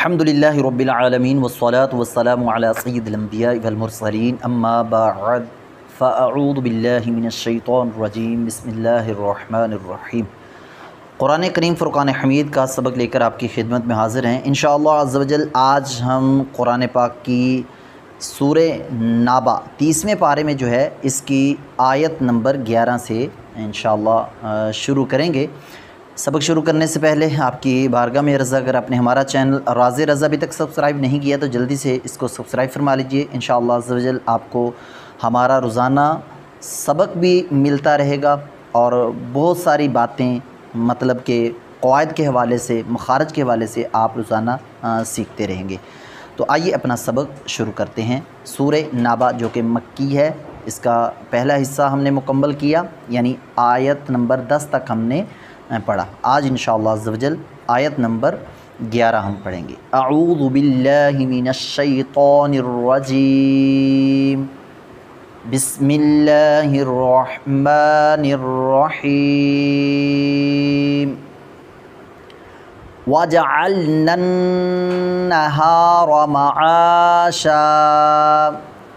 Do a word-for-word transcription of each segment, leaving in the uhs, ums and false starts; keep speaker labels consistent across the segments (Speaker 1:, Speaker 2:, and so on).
Speaker 1: الحمد للہ رب العالمین والصلاة والسلام علی سید الانبیاء والمرسلین اما بعد فاعوذ باللہ من الشیطان الرجیم بسم اللہ الرحمن الرحیم۔ قرآن کریم فرقان حمید کا سبق لے کر آپ کی خدمت میں حاضر ہیں انشاءاللہ عز و جل۔ آج ہم قرآن پاک کی سورہ نابا تیسویں پارے میں جو ہے اس کی آیت نمبر گیارہ سے انشاءاللہ شروع کریں گے۔ سبق شروع کرنے سے پہلے آپ کی بارگاہ میں عرض، اگر آپ نے ہمارا چینل راز رضا ابھی تک سبسکرائب نہیں کیا تو جلدی سے اس کو سبسکرائب فرما لیجئے۔ انشاءاللہ عز و جل آپ کو ہمارا روزانہ سبق بھی ملتا رہے گا اور بہت ساری باتیں مطلب کہ قواعد کے حوالے سے، مخارج کے حوالے سے آپ روزانہ سیکھتے رہیں گے۔ تو آئیے اپنا سبق شروع کرتے ہیں۔ سورہ نابا جو کہ مکی ہے، اس کا پہلا حصہ ہم نے مکمل کیا، یعنی آیت نمبر دس تک ہم نے پڑھا۔ آج انشاءاللہ عز و جل آیت نمبر گیارہ ہم پڑھیں گے۔ اعوذ باللہ من الشیطان الرجیم، بسم اللہ الرحمن الرحیم۔ وَجَعَلْنَا النَّهَارَ مَعَاشًا۔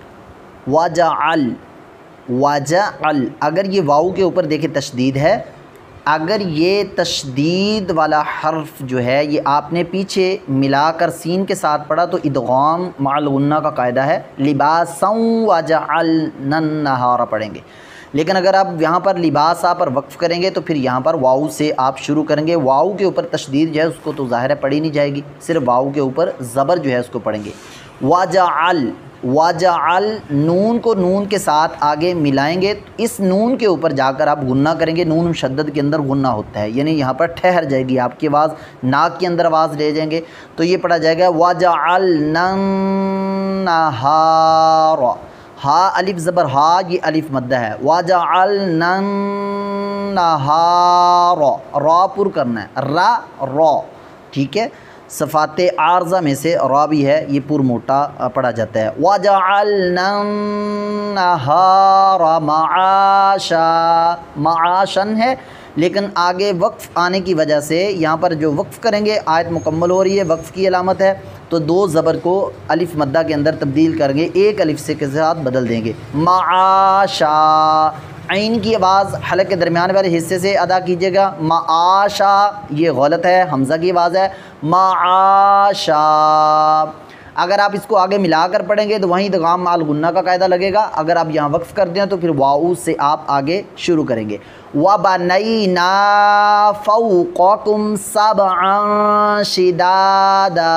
Speaker 1: وَجَعَل وَجَعَل اگر یہ واو کے اوپر دیکھیں تشدید ہے، اگر یہ تشدید والا حرف جو ہے یہ آپ نے پیچھے ملا کر سین کے ساتھ پڑھا تو ادغام مع الغنہ کا قاعدہ ہے، لباسا وجعلنا النہار پڑھیں گے۔ لیکن اگر آپ یہاں پر لباسا پر وقف کریں گے تو پھر یہاں پر واو سے آپ شروع کریں گے۔ واو کے اوپر تشدید جو ہے اس کو تو ظاہر ہے پڑھی نہیں جائے گی، صرف واو کے اوپر زبر جو ہے اس کو پڑھیں گے۔ وجعل وجعل نون کو نون کے ساتھ آگے ملائیں گے، اس نون کے اوپر جا کر آپ غنہ کریں گے۔ نون مشدد کے اندر غنہ ہوتا ہے، یعنی یہاں پر ٹھہر جائے گی آپ کی آواز، ناک کے اندر آواز لے جائیں گے تو یہ پڑھا جائے گا وَجَعَلْنَا النَّهَارَ۔ ہا الف زبر ہا، یہ الف مدہ ہے۔ وَجَعَلْنَا النَّهَارَ، را پر کرنا ہے، را را، ٹھیک ہے۔ صفات عارضہ میں سے را بھی ہے، یہ پر موٹا پڑھا جاتا ہے۔ وَجَعَلْنَا النَّهَارَ مَعَاشًا، معاشن ہے لیکن آگے وقف آنے کی وجہ سے یہاں پر جو وقف کریں گے آیت مکمل ہو رہی ہے، وقف کی علامت ہے تو دو زبر کو الف مدہ کے اندر تبدیل کریں گے، ایک الف سے کے ساتھ بدل دیں گے۔ معاشا، عین کی آواز حلق کے درمیان والے حصے سے ادا کیجیے گا۔ معاشا یہ غلط ہے، حمزہ کی آواز ہے، معاشا۔ اگر آپ اس کو آگے ملا کر پڑھیں گے تو وہیں ادغام مع الغنہ کا قاعدہ لگے گا، اگر آپ یہاں وقف کر دیں تو پھر واؤ سے آپ آگے شروع کریں گے۔ وَبَنَيْنَا فَوْقَكُمْ سَبْعًا شِدَادًا۔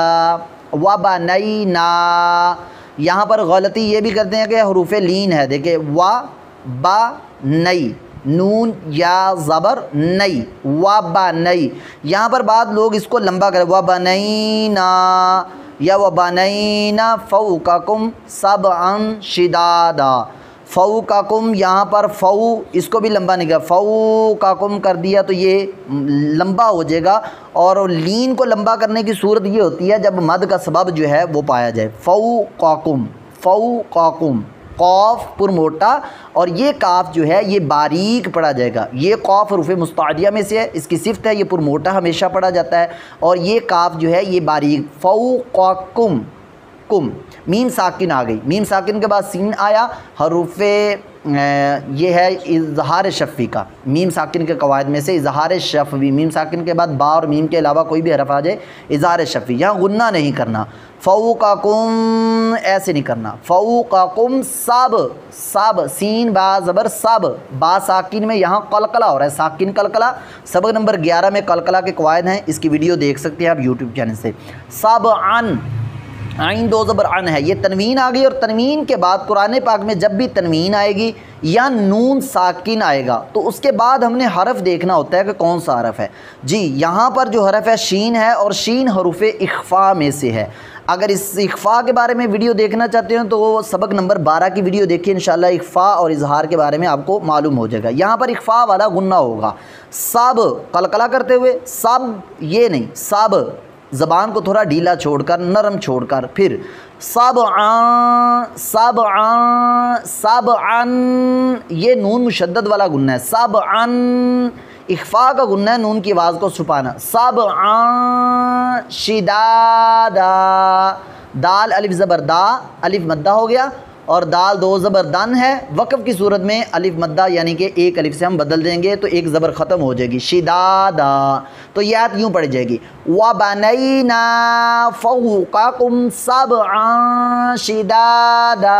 Speaker 1: وَبَنَيْنَا یہاں پر غلطی یہ بھی کرتے ہیں کہ حروف لین ہے، دیکھیں وا با نئی، نون یا زبر نئی، وَبَنَيْ، یہاں پر بعض لوگ اس کو لمبا کریں، وَبَنَيْنَا یا وَبَنَيْنَا فَوْقَكُمْ سَبْعًا شِدَادًا۔ فَوْقَكُمْ یہاں پر فو اس کو بھی لمبا نہیں کیا، فَوْقَكُمْ کر دیا تو یہ لمبا ہو جائے گا، اور لین کو لمبا کرنے کی صورت یہ ہوتی ہے جب مد کا سبب جو ہے وہ پایا جائے۔ فَوْقَكُمْ فَوْقَكُمْ، قاف پر موٹا اور یہ کاف جو ہے یہ باریک پڑھا جائے گا۔ یہ قاف حروف مستعلیہ میں سے ہے، اس کی صفت ہے، یہ پر موٹا ہمیشہ پڑھا جاتا ہے، اور یہ کاف جو ہے یہ باریک۔ فوقکم کم، میم ساکن آ گئی، میم ساکن کے بعد سین آیا، حروف یہ ہے اظہار شفوی کا، میم ساکن کے قواعد میں سے اظہار شفوی، میم ساکن کے بعد با اور میم کے علاوہ کوئی بھی حرف آ جائے اظہار شفوی، یہاں غنہ نہیں کرنا۔ فوقکم ایسے نہیں کرنا، فوقکم سب، سب سین با زبر سب، با ساکن میں یہاں قلقلہ ہو رہا ہے، ساکن قلقلہ۔ سبق نمبر گیارہ میں قلقلہ کے قواعد ہیں، اس کی ویڈیو دیکھ سکتے ہیں آپ یوٹیوب چینل سے۔ سبعن، عین دو زبر ان ہے، یہ تنوین آ گئی، اور تنوین کے بعد قرآن پاک میں جب بھی تنوین آئے گی یا نون ساکن آئے گا تو اس کے بعد ہم نے حرف دیکھنا ہوتا ہے کہ کون سا حرف ہے۔ جی یہاں پر جو حرف ہے شین ہے، اور شین حروف اخفاء میں سے ہے۔ اگر اس اخفاء کے بارے میں ویڈیو دیکھنا چاہتے ہیں تو وہ سبق نمبر بارہ کی ویڈیو دیکھیے، انشاءاللہ اخفاء اور اظہار کے بارے میں آپ کو معلوم ہو جائے گا۔ یہاں پر اخفاء والا غنہ ہوگا، سب قلقلہ کرتے ہوئے، سب یہ نہیں، سب زبان کو تھوڑا ڈھیلا چھوڑ کر، نرم چھوڑ کر، پھر سبعاں سبعاں سبعاں، یہ نون مشدد والا غنہ ہے، سبعاں اخفاء کا غنہ ہے نون کی آواز کو چھپانا. سبعا شدادا، دال الف زبر دا، الف مدہ ہو گیا، اور دال دو زبر دن ہے. وقف کی صورت میں الف مدہ یعنی کہ ایک الف سے ہم بدل دیں گے تو ایک زبر ختم ہو جائے گی. شدادا، تو یہ آیت یوں پڑھی جائے گی وَبَنَيْنَا فَوْقَكُمْ سَبْعًا شِدَادًا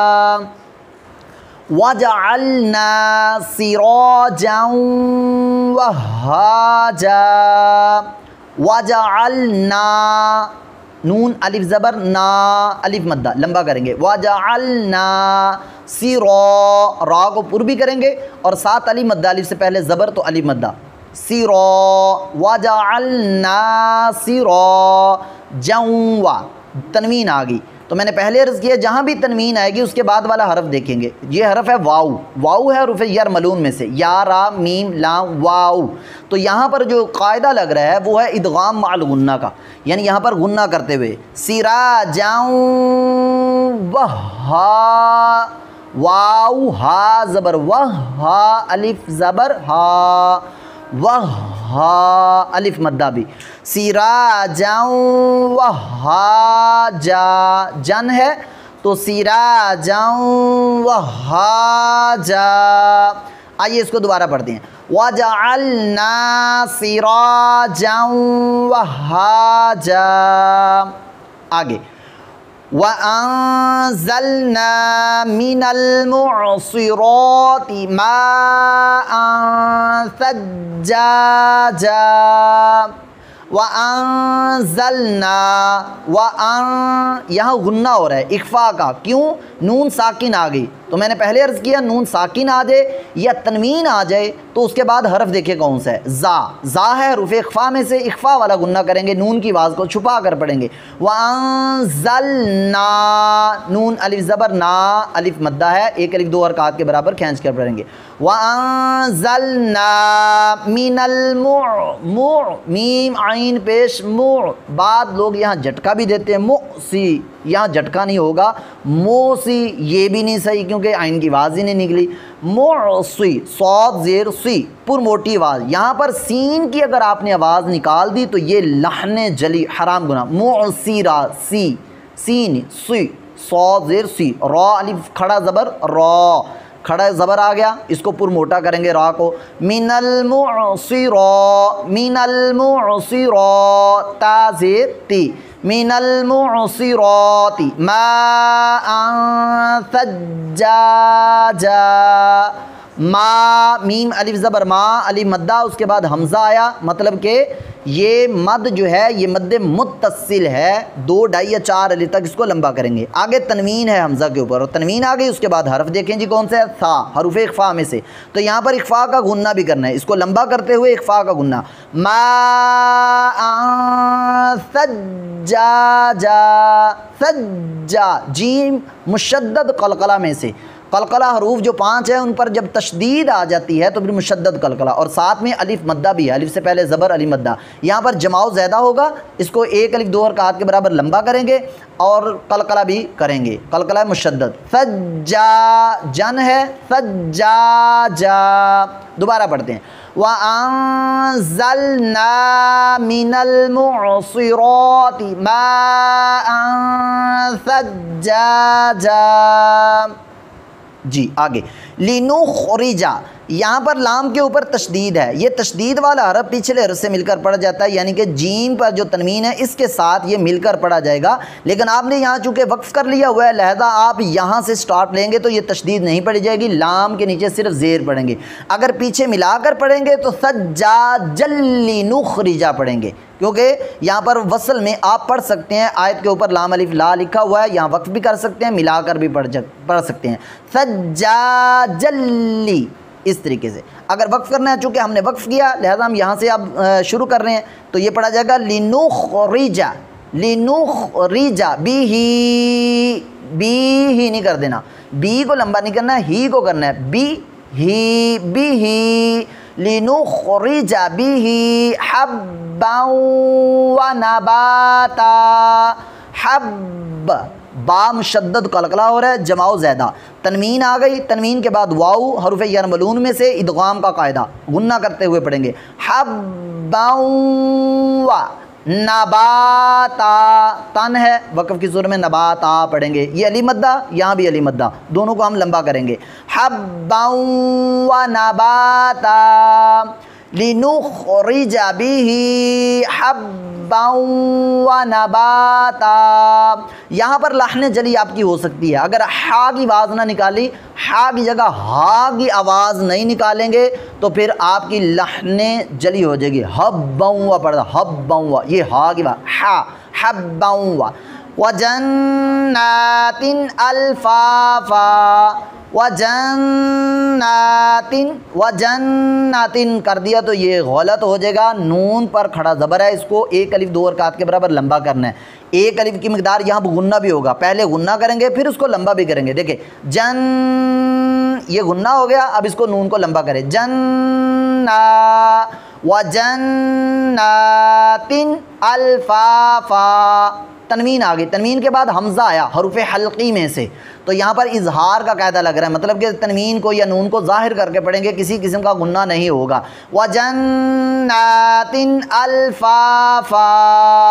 Speaker 1: وَجَعَلْنَا سِرَاجًا وَهَّاجًا. وَجَعَلْنَا، نون الف زبر نا، الف مدہ لمبا کریں گے. وَجَعَلْنَا سِرَا، را کو پر بھی کریں گے اور ساتھ الف مدہ، الف سے پہلے زبر تو الف مدہ. سِرَا وَجَعَلْنَا سِرَاجًا، تنوین آ گئی. تو میں نے پہلے عرض کیا جہاں بھی تنوین آئے گی اس کے بعد والا حرف دیکھیں گے. یہ حرف ہے واو، واو ہے حروف یرملون میں سے، یا را میم لام واو. تو یہاں پر جو قاعدہ لگ رہا ہے وہ ہے ادغام مع الغنہ کا، یعنی یہاں پر غنہ کرتے ہوئے سراجا وہا، واو ہا زبر وہا، الف زبر ہا، وہا الف مدہ بھی. سراجا وہاجا، جن ہے تو سراجا وہاجا. آئیے اس کو دوبارہ پڑھتے ہیں. وَجَعَلْنَا سِرَاجًا وَهَّاجًا. آگے وَأَنزَلْنَا مِنَ الْمُعْصِرَاتِ مَاءً ثَجَّاجًا. وَأَنزَلْنَا، وَأَن یہاں غنہ ہو رہا ہے اخفاء کا، کیوں؟ نون ساکن آ گئی. تو میں نے پہلے عرض کیا نون ساکن آ جائے یا تنوین آ جائے تو اس کے بعد حرف دیکھیں کون سا ہے. زا، زا ہے حروف اخفاء میں سے، اخفاء والا غنہ کریں گے، نون کی آواز کو چھپا کر پڑھیں گے. وَأَنزَلْنَا، نون الف زبر نا، الف مدہ ہے، ایک الف دو حرکات کے برابر کھینچ کر پڑھیں گے. وَأَنزَلْنَا مِنَ الْمُعْ، مُعْ میم عین پیش مُعْ، بعد لوگ یہاں جھٹکا بھی دیتے ہیں مُعْسی، یہاں جھٹکا نہیں ہوگا، موسی، یہ بھی نہیں صحیح کیونکہ عین کی آواز ہی نہیں نکلی. معصی، صاد زیر سی، پر موٹی آواز. یہاں پر سین کی اگر آپ نے آواز نکال دی تو یہ لحن جلی حرام گناہ. معصیرہ، سی، سین سی، صاد زیر سی، را الف کھڑا زبر را، کھڑا زبر آ گیا، اس کو پر موٹا کریں گے را کو. من المعصرات، من المعصرات، تا زیر تی، من المعصرات ماء ثجاجا. ما، میم الف زبر ما، الف مدہ، اس کے بعد حمزہ آیا، مطلب کہ یہ مد جو ہے یہ مد متصل ہے، دو ڈھائی یا چار علی تک اس کو لمبا کریں گے. آگے تنوین ہے حمزہ کے اوپر اور تنوین آ گئی، اس کے بعد حرف دیکھیں جی کون سا ہے؟ تھا، حروف اخفاء میں سے. تو یہاں پر اخفاء کا غنہ بھی کرنا ہے، اس کو لمبا کرتے ہوئے اخفاء کا غنہ. ماء ثجاجا، سجا، جیم مشدد قلقلہ میں سے. قلقلہ حروف جو پانچ ہیں ان پر جب تشدید آ جاتی ہے تو پھر مشدد قلقلہ، اور ساتھ میں الف مدہ بھی ہے، الف سے پہلے زبر الف مدہ. یہاں پر جماؤ زیادہ ہوگا، اس کو ایک الف دو حرکات کے برابر لمبا کریں گے اور قلقلہ بھی کریں گے، قلقلہ مشدد. سجا، جن ہے، سجاجا. دوبارہ پڑھتے ہیں. وَأَنزَلْنَا مِنَ الْمُعْصِرَاتِ مَاءً ثَجَّاجًا. جی آگے لِنُخْرِجَ، یہاں پر لام کے اوپر تشدید ہے، یہ تشدید والا حرف پچھلے حرف سے مل کر پڑھا جاتا ہے، یعنی کہ جیم پر جو تنوین ہے اس کے ساتھ یہ مل کر پڑھا جائے گا. لیکن آپ نے یہاں چونکہ وقف کر لیا ہوا ہے لہذا آپ یہاں سے سٹارٹ لیں گے تو یہ تشدید نہیں پڑھی جائے گی، لام کے نیچے صرف زیر پڑھیں گے. اگر پیچھے ملا کر پڑھیں گے تو سجاجا لِنُخْرِجَ پڑھیں گے، کیونکہ یہاں پر وصل میں آپ پڑھ سکتے ہیں، آیت کے اوپر لام الف لا لکھا ہوا ہے، یہاں وقف بھی کر سکتے ہیں، ملا کر بھی پڑھ پڑھ سکتے ہیں. سجاجا لی، اس طریقے سے. اگر وقف کرنا ہے چونکہ ہم نے وقف کیا لہذا ہم یہاں سے اب شروع کر رہے ہیں تو یہ پڑھا جائے گا لِنُخْرِجَ، لِنُخْرِجَ بِهِ، بی ہی نہیں کر دینا، بی کو لمبا نہیں کرنا ہے، ہی کو کرنا ہے، بی ہی، بِهِ لِنُخْرِجَ بِهِ حَبًّا وَنَبَاتًا. حب، با مشدد قلقلہ ہو رہا ہے، جماؤ زیادہ، تنوین آ گئی، تنوین کے بعد واو حروف یرملون میں سے ادغام کا قاعدہ، غنہ کرتے ہوئے پڑھیں گے، حبا و نباتا، تن ہے وقف کی صورت میں نباتا پڑھیں گے، یہ علی مدہ، یہاں بھی علی مدہ، دونوں کو ہم لمبا کریں گے، حبا و نباتا لنخرج به حبا و نباتا۔ یہاں پر لحن جلی آپ کی ہو سکتی ہے، اگر ہا کی آواز نہ نکالی، ہا کی جگہ ہا کی آواز نہیں نکالیں گے تو پھر آپ کی لحن جلی ہو جائے گی، حبا و پڑھا، حبا و، یہ ہا کی بات، ہا حبا و، وجنات الفافا، وجنات وجنات کر دیا تو یہ غلط ہو جائے گا، نون پر کھڑا زبر ہے، اس کو ایک الف دو حرکات کے برابر لمبا کرنا ہے، ایک الف کی مقدار یہاں پہ غنہ بھی ہوگا، پہلے غنہ کریں گے پھر اس کو لمبا بھی کریں گے، دیکھیں جن، یہ غنہ ہو گیا، اب اس کو نون کو لمبا کریں، جنّا وجنات الفافا، تنوین آ گئی، تنوین کے بعد حمزہ آیا حروف حلقی میں سے، تو یہاں پر اظہار کا قاعدہ لگ رہا ہے، مطلب کہ تنوین کو یا نون کو ظاہر کر کے پڑھیں گے، کسی قسم کا غنہ نہیں ہوگا، وَجَنَّاتٍ الْفَافًا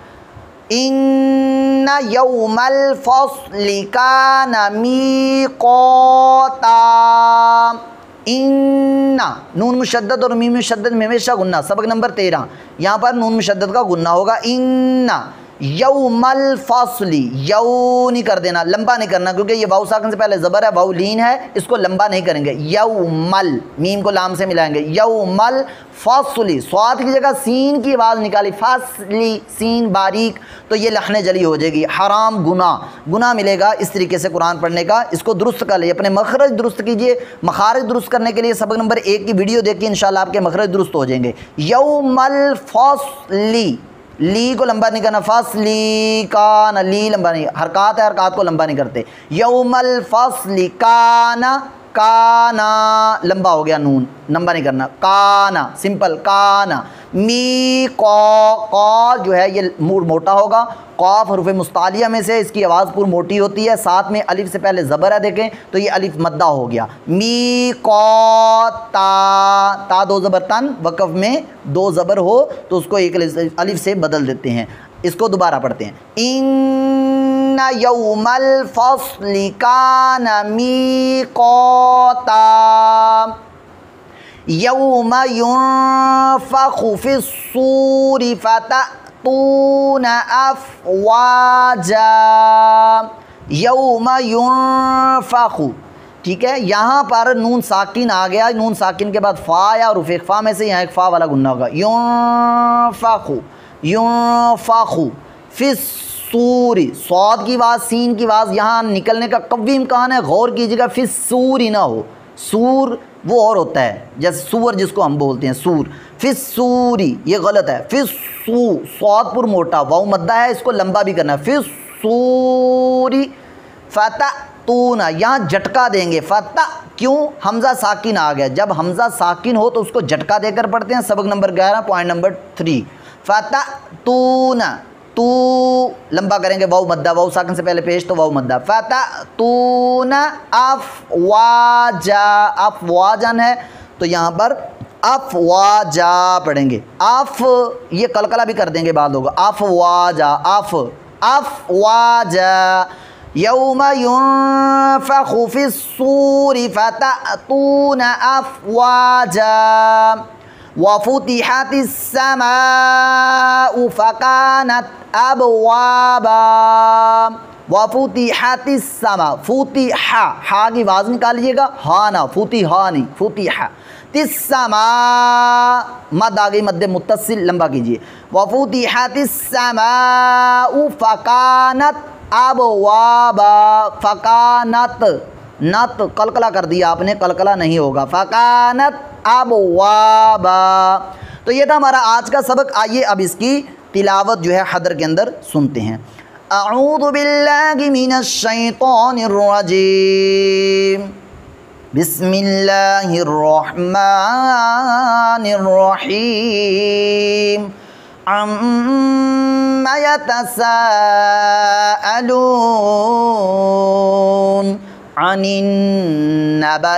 Speaker 1: إِنَّ يَوْمَ الْفَصْلِ كَانَ مِيقَاتًا، ان نون مشدد اور میم مشدد میں ہمیشہ غنہ، سبق نمبر تیرہ، یہاں پر نون مشدد کا غنہ ہوگا، ان یوم الفصل، یو نہیں کر دینا، لمبا نہیں کرنا، کیونکہ یہ واو ساکن سے پہلے زبر ہے، واو لین ہے، اس کو لمبا نہیں کریں گے، یوم ال، میم کو لام سے ملائیں گے، یوم الفصل، صاد کی جگہ سین کی آواز نکالی، فصلی، سین باریک، تو یہ لحن جلی ہو جائے گی، حرام گناہ، گناہ ملے گا اس طریقے سے قرآن پڑھنے کا، اس کو درست کر لیں، اپنے مخرج درست کیجئے، مخارج درست کرنے کے لیے سبق نمبر ایک کی ویڈیو دیکھیں، انشاءاللہ آپ کے مخرج درست ہو جائیں گے، یوم الفصل، لی کو لمبا نہیں کرنا، فصلی کان، لی لمبا نہیں، حرکات ہے، حرکات کو لمبا نہیں کرتے، یوم الفصل کانا، کانا لمبا ہو گیا، نون لمبا نہیں کرنا، کانا سمپل، کانا می قا، قا جو ہے یہ مور موٹا ہوگا، قاف حروف مستعلیہ میں سے اس کی آواز پور موٹی ہوتی ہے، ساتھ میں الف سے پہلے زبر ہے، دیکھیں تو یہ الف مدہ ہو گیا، می قا تا، تا دو زبر تن، وقف میں دو زبر ہو تو اس کو ایک الف سے بدل دیتے ہیں، اس کو دوبارہ پڑھتے ہیں، ان یوم الفصل کان میقاتا یوم ینفخ فی الصور فتأتون افواجا، یوم ینفخ، ٹھیک ہے، یہاں پر نون ساکن آ گیا، نون ساکن کے بعد فا آیا اور حروف اخفا میں سے یہاں ایک فا والا گنہ ہوگا، ینفخ، ینفخ فی الصور، صاد کی آواز سین کی آواز یہاں نکلنے کا قوی امکان ہے، غور کیجیے گا، فی الصور نہ ہو، سور وہ اور ہوتا ہے جیسے سور جس کو ہم بولتے ہیں، سور، فی الصور یہ غلط ہے، فی الصو، صاد پر موٹا، واو مدہ ہے، اس کو لمبا بھی کرنا ہے، فی الصور فتأتون، یہاں جھٹکا دیں گے، فتح کیوں، حمزہ ساکن آ گیا، جب حمزہ ساکن ہو تو اس کو جھٹکا دے کر پڑھتے ہیں، سبق نمبر گیارہ پوائنٹ نمبر تھری، فتأتون، تو لمبا کریں گے، واو مدہ، واو ساکن سے پہلے پیش تو واو مدہ، فتأتون افواجا، افواجن ہے تو یہاں پر افواجا پڑھیں گے، اف یہ قلقلہ بھی کر دیں گے بعد ہوگا، افواجا، اف افواجا، یوم ینفخ فی الصور فتأتون افواجا، وفتحت السماء فكانت ابوابا، وفتحت السماء، فتح، ہا کی آواز نکالیے گا، ہا نہ، فتح نہیں، فتح، السماء مد آ گئی، مد متصل لمبا کیجیے، وفتحت السماء فكانت ابوابا، فکانت، نت قلقلہ کر دیا آپ نے، قلقلہ نہیں ہوگا، فکانت ابوابا، تو یہ تھا ہمارا آج کا سبق، آئیے اب اس کی تلاوت جو ہے حدر کے اندر سنتے ہیں، اعوذ باللہ من الشیطان الرجیم، بسم اللہ الرحمن الرحیم، عما يتساءلون عن النبأ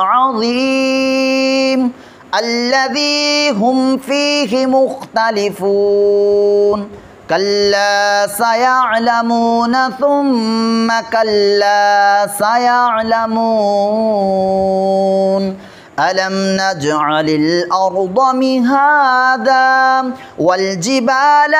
Speaker 1: العظيم الذي هم فيه مختلفون كلا سيعلمون ثم كلا سيعلمون ألم نجعل الأرض مهادا والجبال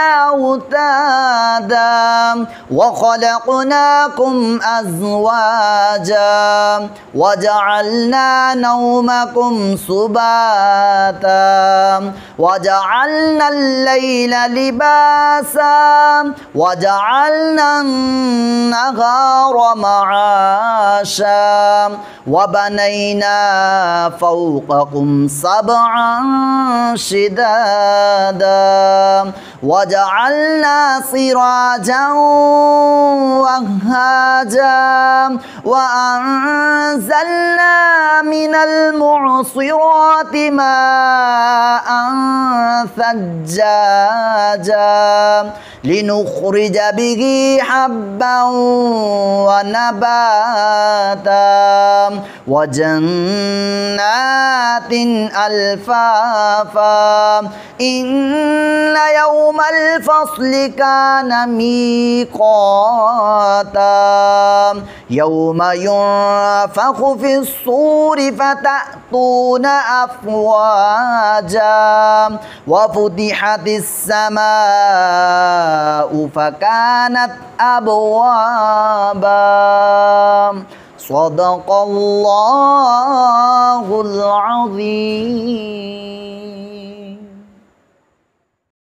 Speaker 1: أوتادا وخلقناكم أزواجا وجعلنا نومكم سباتا وجعلنا الليل لباسا وجعلنا النهار معاشا وبنينا فوقكم سبعا شدادا وجعلنا سراجا وهاجا وأنزلنا من المعصرات ماء ثجاجا لنخرج به حبا ونباتا وجنات ألفافا إن يوم الفصل كان ميقاتا يوم ينفخ في الصور فتأتون أفواجا وفتحت السماء فكانت أبوابا صدق الله العظيم.